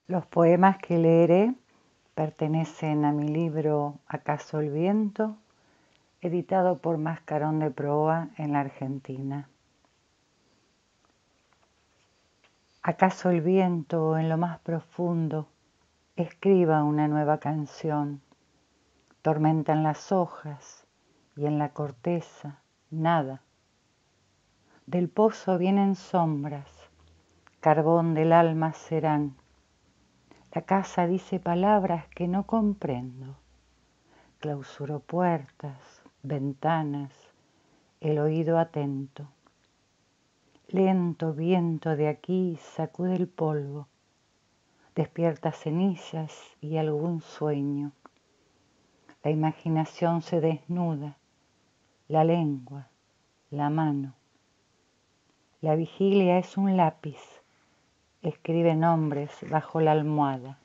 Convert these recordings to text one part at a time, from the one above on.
Los poemas que leeré pertenecen a mi libro ¿Acaso el viento?, editado por Mascarón de Proa en la Argentina. ¿Acaso el viento en lo más profundo escriba una nueva canción? Tormenta en las hojas y en la corteza nada. Del pozo vienen sombras, carbón del alma serán. La casa dice palabras que no comprendo. Clausuró puertas, ventanas, el oído atento. Lento viento de aquí sacude el polvo, despierta cenizas y algún sueño. La imaginación se desnuda, la lengua, la mano. La vigilia es un lápiz, escribe nombres bajo la almohada.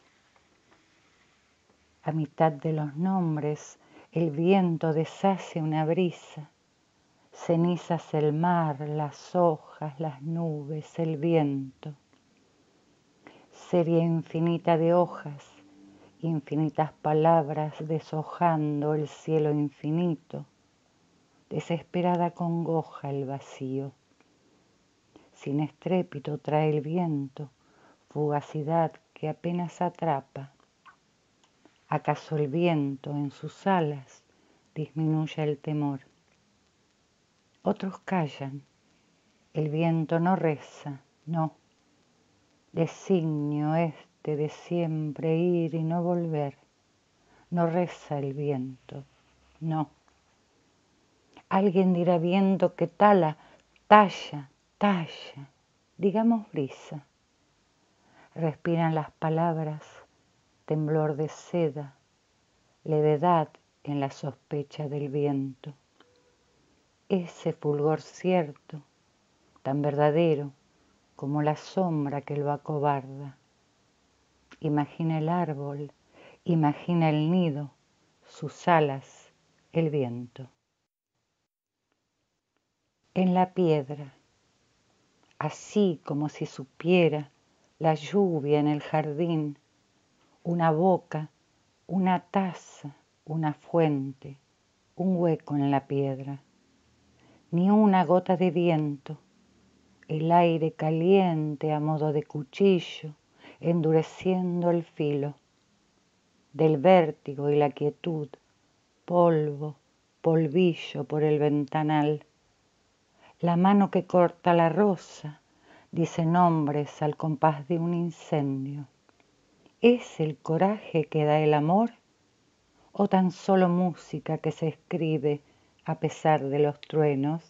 A mitad de los nombres el viento deshace una brisa. Cenizas el mar, las hojas, las nubes, el viento. Serie infinita de hojas, infinitas palabras deshojando el cielo infinito. Desesperada congoja el vacío. Sin estrépito trae el viento, fugacidad que apenas atrapa. ¿Acaso el viento en sus alas disminuye el temor? Otros callan, el viento no reza, no. Designio este de siempre ir y no volver. No reza el viento, no. Alguien dirá viento que tala, talla, digamos brisa. Respiran las palabras, temblor de seda, levedad en la sospecha del viento. Ese fulgor cierto, tan verdadero como la sombra que lo acobarda. Imagina el árbol, imagina el nido, sus alas, el viento. En la piedra, así como si supiera la lluvia en el jardín, una boca, una taza, una fuente, un hueco en la piedra. Ni una gota de viento, el aire caliente a modo de cuchillo, endureciendo el filo. Del vértigo y la quietud, polvo, polvillo por el ventanal. La mano que corta la rosa dice nombres al compás de un incendio. ¿Es el coraje que da el amor o tan solo música que se escribe a pesar de los truenos?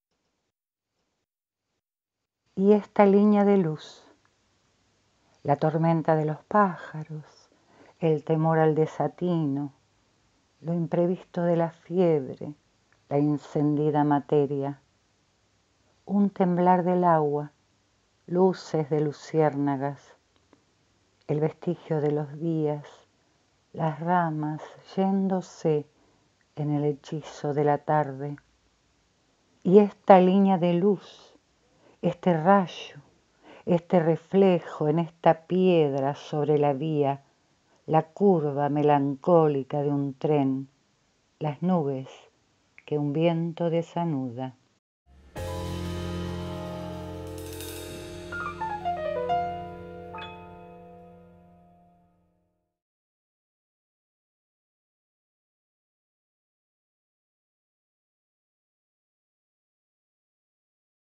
Y esta línea de luz, la tormenta de los pájaros, el temor al desatino, lo imprevisto de la fiebre, la encendida materia, un temblar del agua, luces de luciérnagas, el vestigio de los días, las ramas yéndose en el hechizo de la tarde. Y esta línea de luz, este rayo, este reflejo en esta piedra sobre la vía, la curva melancólica de un tren, las nubes que un viento desanuda.